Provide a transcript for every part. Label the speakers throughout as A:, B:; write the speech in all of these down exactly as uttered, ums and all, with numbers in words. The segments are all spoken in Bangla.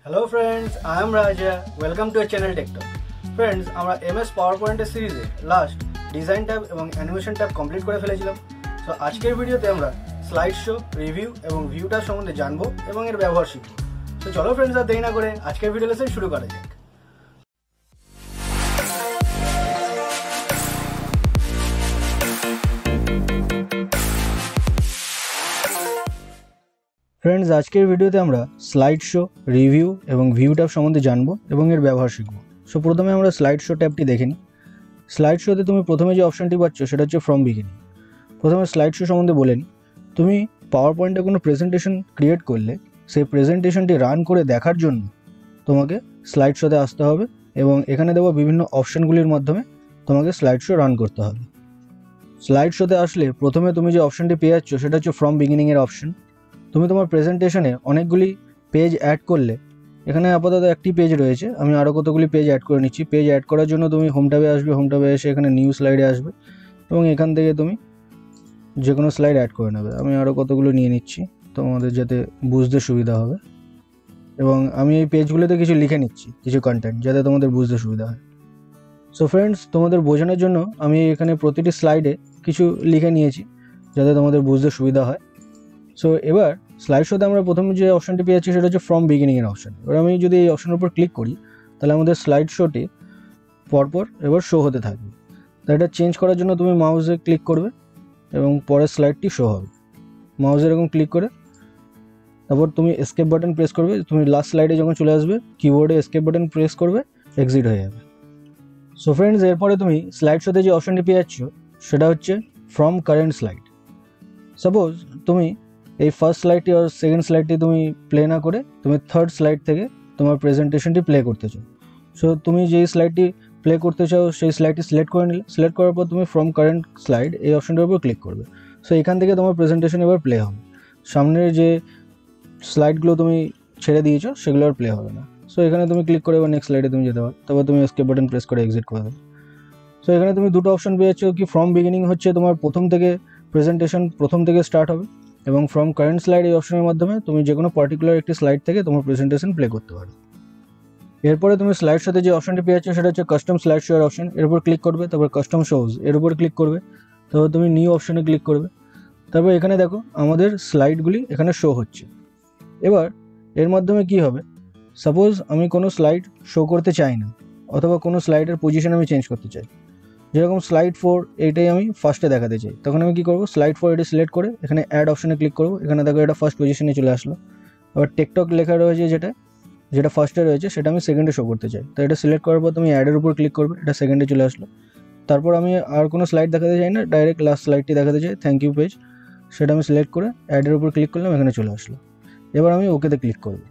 A: Hello friends, I am Raja. Welcome to our channel Tech Talk. Friends, আমরা এম এস PowerPoint এর সিরিজে লাস্ট ডিজাইন ট্যাব এবং অ্যানিমেশন ট্যাব কমপ্লিট করে ফেলেছিলাম। সো আজকের ভিডিওতে আমরা স্লাইড শো, রিভিউ এবং ভিউটা সম্বন্ধে জানবো এবং এর ব্যবহার শিখব। তো চলো ফ্রেন্ডস, আর দেরি না করে আজকের ভিডিও লেসন শুরু করা যাক। ফ্রেন্ডস, আজকের ভিডিওতে আমরা স্লাইড শো, রিভিউ এবং ভিউ ট্যাব সম্বন্ধে জানবো এবং এর ব্যবহার শিখব। সো প্রথমে আমরা স্লাইড শো ট্যাবটি দেখে নিই। স্লাইড শোতে তুমি প্রথমে যে অপশনটি পাচ্ছ সেটা হচ্ছে ফ্রম বিগিনিং। প্রথমে স্লাইড শো সম্বন্ধে বলে নিই। তুমি পাওয়ার পয়েন্টে কোনো প্রেজেন্টেশন ক্রিয়েট করলে সেই প্রেজেন্টেশনটি রান করে দেখার জন্য তোমাকে স্লাইড শোতে আসতে হবে এবং এখানে দেওয়া বিভিন্ন অপশানগুলির মাধ্যমে তোমাকে স্লাইড শো রান করতে হবে। স্লাইড শোতে আসলে প্রথমে তুমি যে অপশানটি পেয়ে যাচ্ছ সেটা হচ্ছে ফ্রম বিগিনিংয়ের অপশন। তুমি তোমার প্রেজেন্টেশনে অনেকগুলি পেজ অ্যাড করলে, এখানে আপাতত একটি পেজ রয়েছে, আমি আরও কতগুলি পেজ অ্যাড করে নিচ্ছি। পেজ অ্যাড করার জন্য তুমি হোম ট্যাবে আসবে, হোম ট্যাবে এসে এখানে নিউ স্লাইডে আসবে এবং এখান থেকে তুমি যে কোনো স্লাইড অ্যাড করে নেবে। আমি আরও কতগুলো নিয়ে নিচ্ছি তোমাদের যাতে বুঝতে সুবিধা হবে, এবং আমি এই পেজগুলোতে কিছু লিখে নিচ্ছি, কিছু কন্টেন্ট, যাতে তোমাদের বুঝতে সুবিধা হয়। সো ফ্রেন্ডস, তোমাদের বোঝানোর জন্য আমি এখানে প্রতিটি স্লাইডে কিছু লিখে নিয়েছি যাতে তোমাদের বুঝতে সুবিধা হয়। সো এবার স্লাইড শোতে আমরা প্রথমে যে অপশানটি পেয়েছি সেটা হচ্ছে ফ্রম বিগিনিংয়ের অপশান। এবার আমি যদি এই অপশানের উপর ক্লিক করি তাহলে আমাদের স্লাইড শোটি পরপর এবার শো হতে থাকবে। তাই এটা চেঞ্জ করার জন্য তুমি মাউসে ক্লিক করবে এবং পরের স্লাইডটি শো হবে। মাউসে এরকম ক্লিক করে তারপর তুমি এসকেপ বাটন প্রেস করবে। তুমি লাস্ট স্লাইডে যখন চলে আসবে কিবোর্ডে এসকেপ বাটন প্রেস করবে, এক্সিট হয়ে যাবে। সো ফ্রেন্ডস, এরপরে তুমি স্লাইড শোতে যে অপশানটি পেয়ে যাচ্ছ সেটা হচ্ছে ফ্রম কারেন্ট স্লাইড। সাপোজ তুমি এই ফার্স্ট স্লাইডটি আর সেকেন্ড স্লাইডটি তুমি প্লে না করে তুমি থার্ড স্লাইড থেকে তোমার প্রেজেন্টেশনটি প্লে করতে চাও। সো তুমি যেই স্লাইডটি প্লে করতে চাও সেই স্লাইডটি সিলেক্ট করে নিলে, সিলেক্ট করার পর তুমি ফ্রম কারেন্ট স্লাইড এই অপশনটার উপর ক্লিক করবে। সো এখান থেকে তোমার প্রেজেন্টেশন এবার প্লে হবে। সামনের যে স্লাইডগুলো তুমি ছেড়ে দিয়েছো সেগুলো আর প্লে হবে না। সো এখানে তুমি ক্লিক করে এবার নেক্সট স্লাইডে তুমি যেতে পারো, তারপর তুমি এসকেপ বাটন প্রেস করে এক্সিট করে দেবে। সো এখানে তুমি দুটো অপশন পেয়েছো, কি ফ্রম বিগিনিং হচ্ছে তোমার প্রথম থেকে প্রেজেন্টেশন প্রথম থেকে স্টার্ট হবে, এবং ফ্রম কারেন্ট স্লাইড এই অপশনের মাধ্যমে তুমি যে কোনো পার্টিকুলার একটি স্লাইড থেকে তোমার প্রেজেন্টেশন প্লে করতে পারো। এরপরে তুমি স্লাইড শোতে যে অপশনটি পেয়ে যাচ্ছ সেটা হচ্ছে কাস্টম স্লাইড শো এর অপশন। এর উপর ক্লিক করবে, তারপর কাস্টম শোজ এর উপর ক্লিক করবে, তারপর তুমি নিউ অপশনে ক্লিক করবে। তারপর এখানে দেখো আমাদের স্লাইডগুলি এখানে শো হচ্ছে। এবার এর মাধ্যমে কি হবে, সাপোজ আমি কোনো স্লাইড শো করতে চাই না, অথবা কোনো স্লাইডের পজিশন আমি চেঞ্জ করতে চাই, যেরকম স্লাইড ফোর এইটাই আমি ফার্স্টে দেখাতে চাই, তখন আমি কী করবো, স্লাইড ফোর এটি সিলেক্ট করে এখানে অ্যাড অপশনে ক্লিক করবো। এখানে দেখো এটা ফার্স্ট পজিশনে চলে আসলো। আবার টেকটক লেখা রয়েছে যেটা যেটা ফার্স্টে রয়েছে সেটা আমি সেকেন্ডে শো করতে চাই, তো এটা সিলেক্ট করার পর তুমি অ্যাডের উপর ক্লিক করবে, এটা সেকেন্ডে চলে আসলো। তারপর আমি আর কোনো স্লাইড দেখাতে চাই না, ডাইরেক্ট লাস্ট স্লাইডটি দেখাতে চাই, থ্যাংক ইউ পেজ, সেটা আমি সিলেক্ট করে অ্যাডের উপর ক্লিক করলাম, এখানে চলে আসলো। এবার আমি ওকেতে ক্লিক করবো।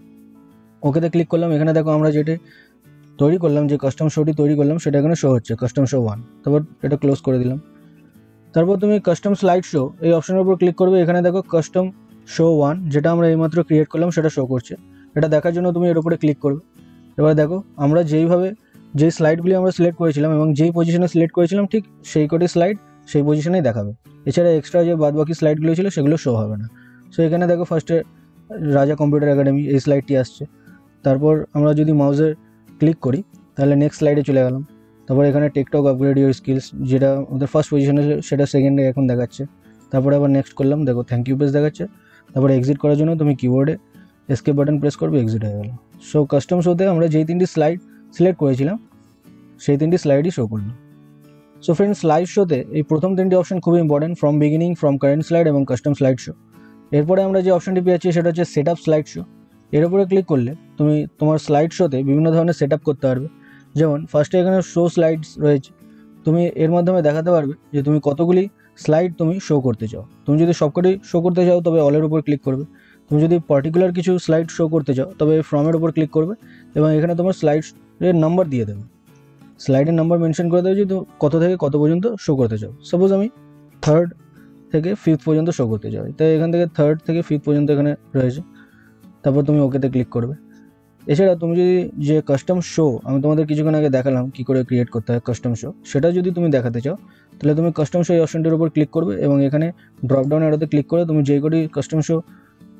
A: ওকেতে ক্লিক করলাম, এখানে দেখো আমরা যেটি তৈরি করলাম, যে কাস্টম শোটি তৈরি করলাম সেটা এখানে শো হচ্ছে, কাস্টম শো ওয়ান। তারপর এটা ক্লোজ করে দিলাম। তারপর তুমি কাস্টম স্লাইড শো এই অপশনের উপর ক্লিক করবে। এখানে দেখো কাস্টম শো ওয়ান যেটা আমরা এইমাত্র ক্রিয়েট করলাম সেটা শো করছে। এটা দেখার জন্য তুমি এর উপরে ক্লিক করবে। এবার দেখো আমরা যেইভাবে যেই স্লাইডগুলি আমরা সিলেক্ট করেছিলাম এবং যেই পজিশনে সিলেক্ট করেছিলাম ঠিক সেই কটি স্লাইড সেই পজিশনেই দেখাবে। এছাড়া এক্সট্রা যে বাদ বাকি স্লাইডগুলো ছিল সেগুলো শো হবে না। সো এখানে দেখো ফার্স্টে রাজা কম্পিউটার একাডেমি এই স্লাইডটি আসছে। তারপর আমরা যদি মাউসের ক্লিক করি তাহলে নেক্সট স্লাইডে চলে গেলাম। তারপর এখানে টেকটক আপগ্রেড ইউর স্কিলস যেটা আমাদের ফার্স্ট পজিশনে সেটা সেকেন্ডে এখন দেখাচ্ছে। তারপরে আবার নেক্সট করলাম, দেখো থ্যাংক ইউ পেজ দেখাচ্ছে। তারপরে এক্সিট করার জন্য তুমি কিবোর্ডে এসকেপ বাটন প্রেস করবে, এক্সিট হয়ে গেল। সো কাস্টম শোতে আমরা যেই তিনটি স্লাইড সিলেক্ট করেছিলাম সেই তিনটি স্লাইডই শো করলো। সো ফ্রেন্ডস, স্লাইড শোতে এই প্রথম তিনটি অপশন খুবই important, from beginning, from current slide এবং কাস্টম স্লাইড শো। এরপরে আমরা যে অপশনটি পেয়েছি সেটা হচ্ছে সেট আপ স্লাইড শো। এর উপরে ক্লিক করলে তুমি তোমার স্লাইড শোতে বিভিন্ন ধরনের সেট আপ করতে পারবে। যেমন ফার্স্টে এখানে শো স্লাইডস রয়েছে, তুমি এর মাধ্যমে দেখাতে পারবে যে তুমি কতগুলি স্লাইড তুমি শো করতে চাও। তুমি যদি সবকটি শো করতে চাও তবে অলের উপর ক্লিক করবে। তুমি যদি পার্টিকুলার কিছু স্লাইড শো করতে চাও তবে ফ্রমের উপর ক্লিক করবে এবং এখানে তোমার স্লাইডের নাম্বার দিয়ে দেবে, স্লাইডের নাম্বার মেনশন করে দেবে যে তুমি কত থেকে কত পর্যন্ত শো করতে চাও। সাপোজ আমি থার্ড থেকে ফিফথ পর্যন্ত শো করতে চাই, তাই এখান থেকে থার্ড থেকে ফিফথ পর্যন্ত এখানে রয়েছে। তারপর তুমি ওকেতে ক্লিক করবে। এছাড়া তুমি যদি যে কাস্টম শো আমি তোমাদের কিছুক্ষণ আগে দেখালাম কী করে ক্রিয়েট করতে হয় কাস্টম শো, সেটা যদি তুমি দেখাতে চাও তাহলে তুমি কাস্টম শো এই অপশনটির উপর ক্লিক করবে এবং এখানে ড্রপডাউন অ্যারোতে ক্লিক করে তুমি যেই কটি কাস্টম শো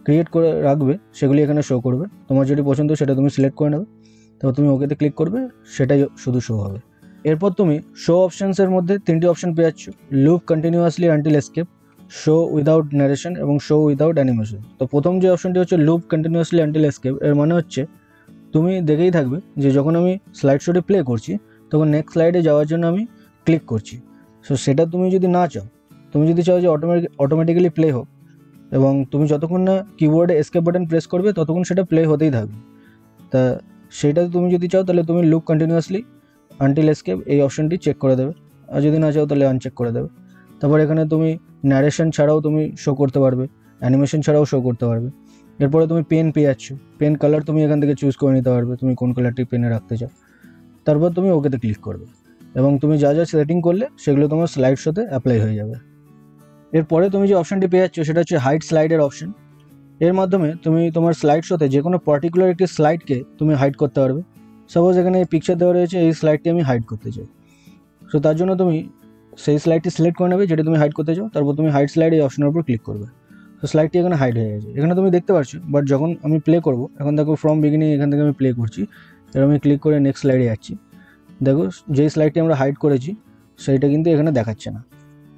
A: ক্রিয়েট করে রাখবে সেগুলি এখানে শো করবে। তোমার যেটি পছন্দ সেটা তুমি সিলেক্ট করে নেবে, তারপর তুমি ওকেতে ক্লিক করবে, সেটাই শুধু শো হবে। এরপর তুমি শো অপশানসের মধ্যে তিনটি অপশান পেয়ে যাচ্ছ, loop continuously until escape, show without narration এবং শো উইদাউট অ্যানিমেশন। তো প্রথম যে অপশানটি হচ্ছে লুপ কন্টিনিউয়াসলি আনটিল এসকেপ, এর মানে হচ্ছে তুমি দেখেই থাকবে যে যখন আমি স্লাইড শোটি প্লে করছি তখন নেক্সট স্লাইডে যাওয়ার জন্য আমি ক্লিক করছি। সো সেটা তুমি যদি না চাও, তুমি যদি চাও যে অটোমেটিক অটোমেটিক্যালি প্লে হোক এবং তুমি যতক্ষণ না কিবোর্ডে এসকেপ বাটন প্রেস করবে ততক্ষণ সেটা প্লে হতেই থাকবে, তা সেটা তুমি যদি চাও তাহলে তুমি লুপ কন্টিনিউয়াসলি আনটিল এসকেপ এই অপশানটি চেক করে দেবে, আর যদি না চাও তাহলে আনচেক করে দেবে। তারপর এখানে তুমি ন্যারেশন ছাড়াও তুমি শো করতে পারবে, অ্যানিমেশন ছাড়াও শো করতে পারবে। এরপরে তুমি পেন পেয়ে যাচ্ছ, পেন কালার তুমি এখান থেকে চুজ করে নিতে পারবে তুমি কোন কালারটি পেনে রাখতে চাও। তারপর তুমি ওকেতে ক্লিক করবে এবং তুমি যা যা সেটিং করলে সেগুলো তোমার স্লাইড শোতে অ্যাপ্লাই হয়ে যাবে। এরপরে তুমি যে অপশানটি পেয়ে যাচ্ছ সেটা হচ্ছে হাইড স্লাইডের অপশান। এর মাধ্যমে তুমি তোমার স্লাইড শোতে যে কোনো পার্টিকুলার একটি স্লাইডকে তুমি হাইড করতে পারবে। সাপোজ এখানে এই পিকচার দেওয়া রয়েছে, এই স্লাইডটি আমি হাইড করতে চাই, সো তার জন্য তুমি সেই স্লাইডটি সিলেক্ট করে নেবে যেটা তুমি হাইড করতে চাও, তারপর তুমি হাইড স্লাইড এই অপশনের উপর ক্লিক করবে। তো স্লাইডটি এখানে হাইড হয়ে গেছে, এখানে তুমি দেখতে পাচ্ছ। বাট যখন আমি প্লে করব, এখন দেখো ফ্রম বিগিনিং এখান থেকে আমি প্লে করছি, এবার আমি ক্লিক করে নেক্সট স্লাইডে যাচ্ছি, দেখো যেই স্লাইডটি আমরা হাইড করেছি সেইটা কিন্তু এখানে দেখাচ্ছে না।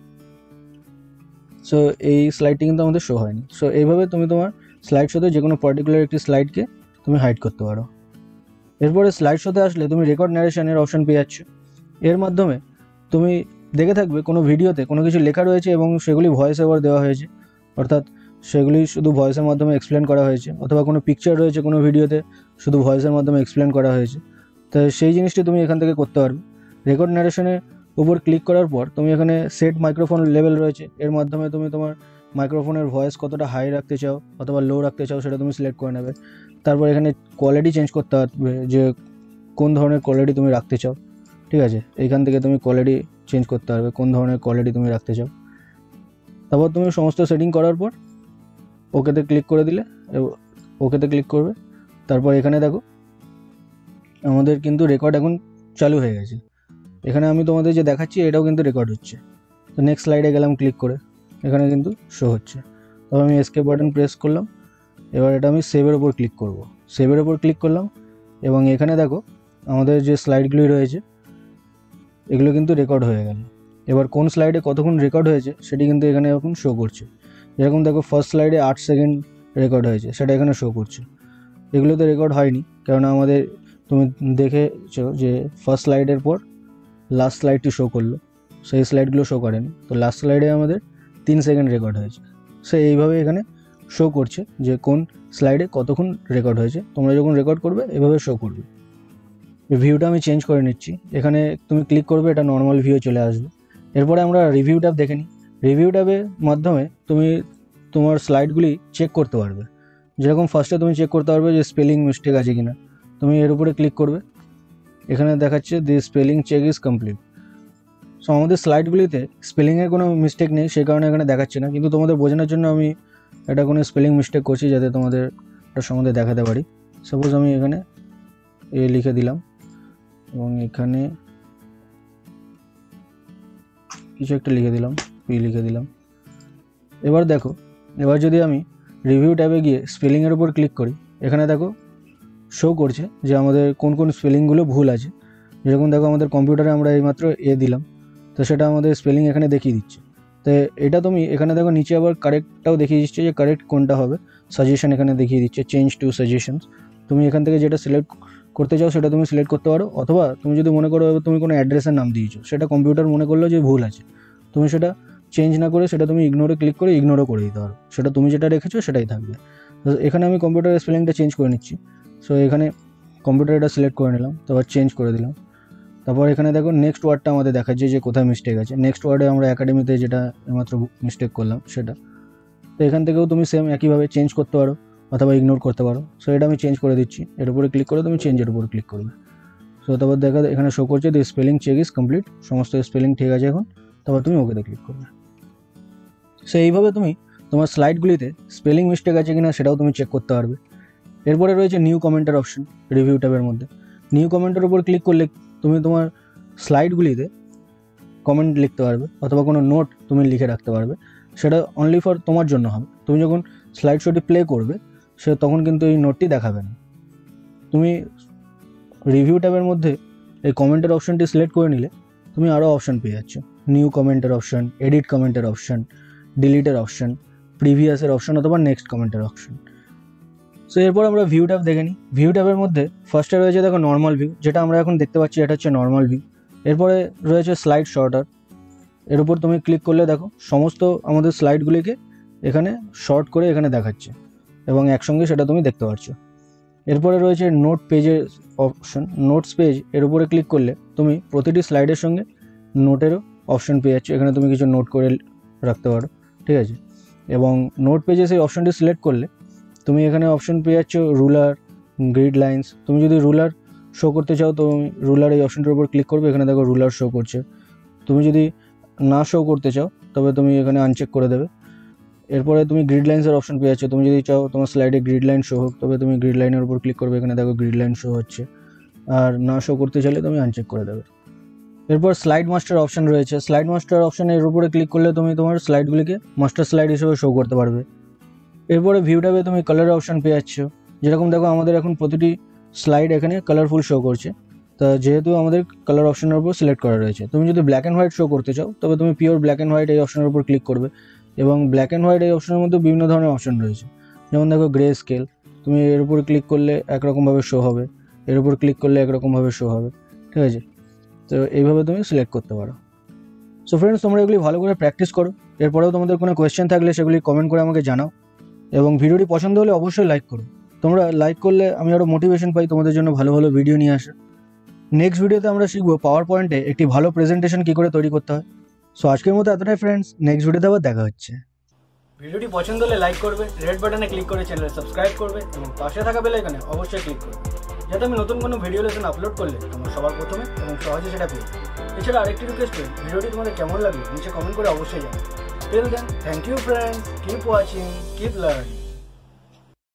A: সো এই স্লাইডটি কিন্তু আমাদের শো হয়নি। সো এইভাবে তুমি তোমার স্লাইড শোতে যে কোনো পার্টিকুলার একটি স্লাইডকে তুমি হাইড করতে পারো। এরপরে স্লাইড শোতে আসলে তুমি রেকর্ড ন্যারেশনের অপশন পেয়ে যাচ্ছ। এর মাধ্যমে তুমি দেখে থাকবে কোনো ভিডিওতে কোনো কিছু লেখা রয়েছে এবং সেগুলি ভয়েস ওভার দেওয়া হয়েছে, অর্থাৎ সেগুলি শুধু ভয়েসের মাধ্যমে এক্সপ্লেন করা হয়েছে, অথবা কোনো পিকচার রয়েছে কোনো ভিডিওতে শুধু ভয়েসের মাধ্যমে এক্সপ্লেন করা হয়েছে। তো সেই জিনিসটি তুমি এখান থেকে করতে পারবে। রেকর্ড ন্যারেশনের উপর ক্লিক করার পর তুমি এখানে সেট মাইক্রোফোন লেভেল রয়েছে, এর মাধ্যমে তুমি তোমার মাইক্রোফোনের ভয়েস কতটা হাই রাখতে চাও অথবা লো রাখতে চাও সেটা তুমি সিলেক্ট করে নেবে। তারপর এখানে কোয়ালিটি চেঞ্জ করতে হবে, যে কোন ধরনের কোয়ালিটি তুমি রাখতে চাও, ঠিক আছে, এইখান থেকে তুমি কোয়ালিটি চেঞ্জ করতে পারবে কোন ধরনের কোয়ালিটি তুমি রাখতে চাও। তারপর তুমি সমস্ত সেটিং করার পর ওকেতে ক্লিক করে দিলে, ওকেতে ক্লিক করবে। তারপর এখানে দেখো আমাদের কিন্তু রেকর্ড এখন চালু হয়ে গেছে, এখানে আমি তোমাদের যে দেখাচ্ছি এটাও কিন্তু রেকর্ড হচ্ছে। তো নেক্সট স্লাইডে গেলাম, ক্লিক করে এখানে কিন্তু শো হচ্ছে। তবে আমি এসকেপ বাটন প্রেস করলাম, এবার এটা আমি সেভের ওপর ক্লিক করব, সেভের ওপর ক্লিক করলাম এবং এখানে দেখো আমাদের যে স্লাইডগুলি রয়েছে এগুলো কিন্তু রেকর্ড হয়ে গেল। এবার কোন স্লাইডে কতক্ষণ রেকর্ড হয়েছে সেটি কিন্তু এখানে এখন শো করছে। যেরকম দেখো ফার্স্ট স্লাইডে আট সেকেন্ড রেকর্ড হয়েছে, সেটা এখানে শো করছে। এগুলোতে রেকর্ড হয়নি, কেননা আমাদের তুমি দেখেছো যে ফার্স্ট স্লাইডের পর লাস্ট স্লাইডটি শো করলো, সেই স্লাইডগুলো শো করেনি। তো লাস্ট স্লাইডে আমাদের তিন সেকেন্ড রেকর্ড হয়েছে। সে এইভাবে এখানে শো করছে যে কোন স্লাইডে কতক্ষণ রেকর্ড হয়েছে। তোমরা যখন রেকর্ড করবে এভাবে শো করবে। ভিউটা আমি চেঞ্জ করে নিচ্ছি, এখানে তুমি ক্লিক করবে, এটা নর্মাল ভিউ চলে আসবে। এরপরে আমরা রিভিউ ট্যাব দেখে নিই। রিভিউ ট্যাবের মাধ্যমে তুমি তোমার স্লাইডগুলি চেক করতে পারবে। যেরকম ফার্স্টে তুমি চেক করতে পারবে যে স্পেলিং মিস্টেক আছে কিনা, তুমি এর উপরে ক্লিক করবে, এখানে দেখাচ্ছে the spelling check is complete. So আমাদের স্লাইডগুলিতে স্পেলিংয়ের কোনো মিস্টেক নেই, সেই কারণে এখানে দেখাচ্ছে না, কিন্তু তোমাদের বোঝানোর জন্য আমি এটা কোনো স্পেলিং মিস্টেক করছি যাতে তোমাদের এটার সম্বন্ধে দেখাতে পারি। সাপোজ আমি এখানে এ লিখে দিলাম এবং এখানে কিছু একটা লিখে দিলাম, পি লিখে দিলাম। এবার দেখো, এবার যদি আমি রিভিউ ট্যাবে গিয়ে স্পেলিংয়ের উপর ক্লিক করি, এখানে দেখো শো করছে যে আমাদের কোন কোন স্পেলিংগুলো ভুল আছে। যেরকম দেখো আমাদের কম্পিউটারে আমরা এইমাত্র এ দিলাম, তো সেটা আমাদের স্পেলিং এখানে দেখিয়ে দিচ্ছে। তো এটা তুমি এখানে দেখো নিচে আবার কারেক্টটাও দেখিয়ে দিচ্ছে যে কারেক্ট কোনটা হবে। সাজেশন এখানে দেখিয়ে দিচ্ছে, চেঞ্জ টু সাজেশনস। তুমি এখান থেকে যেটা সিলেক্ট করতে চাও সেটা তুমি সিলেক্ট করতে পারো, অথবা তুমি যদি মনে করো তুমি কোনো অ্যাড্রেসের নাম দিয়েছো, সেটা কম্পিউটার মনে করলো যে ভুল আছে, তুমি সেটা চেঞ্জ না করে সেটা তুমি ইগনোরে ক্লিক করে ইগনোরও করে দিতে পারো, সেটা তুমি যেটা রেখেছো সেটাই থাকবে। তো এখানে আমি কম্পিউটারের স্পেলিংটা চেঞ্জ করে নিচ্ছি। সো এখানে কম্পিউটার এটা সিলেক্ট করে নিলাম, তারপর চেঞ্জ করে দিলাম। তারপর এখানে দেখো নেক্সট ওয়ার্ডটা আমাদের দেখাচ্ছে যে কোথায় মিস্টেক আছে। নেক্সট ওয়ার্ডে আমরা একাডেমিতে যেটা মাত্র মিস্টেক করলাম সেটা। তো এখান থেকেও তুমি সেম একইভাবে চেঞ্জ করতে পারো অথবা ইগনোর করতে পারো। সো এটা আমি চেঞ্জ করে দিচ্ছি, এর উপরে ক্লিক করে তুমি চেঞ্জের উপর ক্লিক করবে। সো তারপর দেখা এখানে শো করছে the spelling check is complete, সমস্ত স্পেলিং ঠিক আছে এখন। তারপর তুমি ওকেতে ক্লিক করবে। সো এইভাবে তুমি তোমার স্লাইডগুলিতে স্পেলিং মিস্টেক আছে কিনা সেটাও তুমি চেক করতে পারবে। এরপরে রয়েছে নিউ কমেন্টের অপশন রিভিউ ট্যাবের মধ্যে। নিউ কমেন্টের উপর ক্লিক করলে তুমি তোমার স্লাইডগুলিতে কমেন্ট লিখতে পারবে অথবা কোনো নোট তুমি লিখে রাখতে পারবে। সেটা অনলি ফর তোমার জন্য হবে। তুমি যখন স্লাইড শোটি প্লে করবে সে তখন কিন্তু এই নোটটি দেখাবে না। তুমি রিভিউ ট্যাবের মধ্যে এই কমেন্টের অপশানটি সিলেক্ট করে নিলে তুমি আরও অপশান পেয়ে যাচ্ছ, নিউ কমেন্টের অপশান, এডিট কমেন্টের অপশান, ডিলিটের অপশান, প্রিভিয়াসের অপশান অথবা নেক্সট কমেন্টের অপশান। সো এরপর আমরা ভিউ ট্যাব দেখে নিই। ভিউ ট্যাবের মধ্যে ফার্স্টে রয়েছে দেখো নর্মাল ভিউ, যেটা আমরা এখন দেখতে পাচ্ছি এটা হচ্ছে নর্মাল ভিউ। এরপরে রয়েছে স্লাইড শর্টার, এর উপর তুমি ক্লিক করলে দেখো সমস্ত আমাদের স্লাইডগুলিকে এখানে শর্ট করে এখানে দেখাচ্ছে এবং একসঙ্গে সেটা তুমি দেখতে পাচ্ছ। এরপরে রয়েছে নোট পেজের অপশন, নোটস পেজ, এর উপরে ক্লিক করলে তুমি প্রতিটি স্লাইডের সঙ্গে নোটেরও অপশন পেয়ে যাচ্ছ, এখানে তুমি কিছু নোট করে রাখতে পারো, ঠিক আছে। এবং নোট পেজে সেই অপশনটি সিলেক্ট করলে তুমি এখানে অপশন পেয়ে যাচ্ছ রুলার, গ্রিড লাইন্স। তুমি যদি রুলার শো করতে চাও তো রুলার এই অপশনটার উপর ক্লিক করবে, এখানে দেখো রুলার শো করছে। তুমি যদি না শো করতে চাও তবে তুমি এখানে আনচেক করে দেবে। এরপরে তুমি গ্রিড লাইন্সের অপশন পেয়ে যাচ্ছ, তুমি যদি চাও তোমার স্লাইডে গ্রিড লাইন শো হোক তবে তুমি গ্রিড লাইনের উপর ক্লিক করবে, এখানে দেখো গ্রিড লাইন শো হচ্ছে। আর না শো করতে চাইলে তুমি আনচেক করে দেবে। এরপর স্লাইড মাস্টার অপশন রয়েছে, স্লাইড মাস্টার অপশানের উপরে ক্লিক করলে তুমি তোমার স্লাইডগুলিকে মাস্টার স্লাইড হিসেবে শো করতে পারবে। এরপরে ভিউ ট্যাবে তুমি কালারের অপশন পেয়ে যাচ্ছ, যেরকম দেখো আমাদের এখন প্রতিটি স্লাইড এখানে কালারফুল শো করছে, তা যেহেতু আমাদের কালার অপশনের উপর সিলেক্ট করা রয়েছে। তুমি যদি ব্ল্যাক অ্যান্ড হোয়াইট শো করতে চাও তবে তুমি পিওর ব্ল্যাক অ্যান্ড হোয়াইট এই অপশনের উপর ক্লিক করবে এবং ব্ল্যাক অ্যান্ড হোয়াইট এই অপশনের মধ্যে বিভিন্ন ধরনের অপশন রয়েছে, যেমন দেখো গ্রে স্কেল, তুমি এর উপর ক্লিক করলে একরকমভাবে শো হবে, এর উপর ক্লিক করলে একরকমভাবে শো হবে, ঠিক আছে। তো এইভাবে তুমি সিলেক্ট করতে পারো। সো ফ্রেন্ডস, তোমরা এগুলি ভালো করে প্র্যাকটিস করো। এরপরেও তোমাদের কোনো কোয়েশ্চেন থাকলে সেগুলি কমেন্ট করে আমাকে জানাও এবং ভিডিওটি পছন্দ হলে অবশ্যই লাইক করো। তোমরা লাইক করলে আমি আরও মোটিভেশন পাই তোমাদের জন্য ভালো ভালো ভিডিও নিয়ে আসা। নেক্সট ভিডিওতে আমরা শিখবো পাওয়ার পয়েন্টে একটি ভালো প্রেজেন্টেশন কী করে তৈরি করতে হয়। সো আজকের মতো এতটাই ফ্রেন্ডস, নেক্সট ভিডিওতে আবার দেখা হচ্ছে। ভিডিওটি পছন্দ হলে লাইক করবে, রেড বাটনে ক্লিক করে চ্যানেলে সাবস্ক্রাইব করবে এবং পাশে থাকা বেল আইকনে অবশ্যই ক্লিক করবে, যাতে আমি নতুন কোনো ভিডিও লেসন আপলোড করলে তোমরা সবার প্রথমে এবং সহজে সেটা পেয়ে। এছাড়া আরেকটি রিকোয়েস্ট, ভিডিওটি তোমাদের কেমন লাগলো নিচে কমেন্ট করে অবশ্যই জানাও। Till then, thank you friends, keep watching, keep learning.